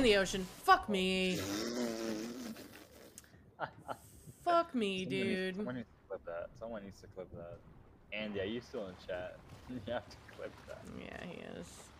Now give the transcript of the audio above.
the ocean. Fuck me. Fuck me, dude. Someone needs to clip that. Someone needs to clip that. Andy, are you still in chat? You have to clip that. Yeah, he is.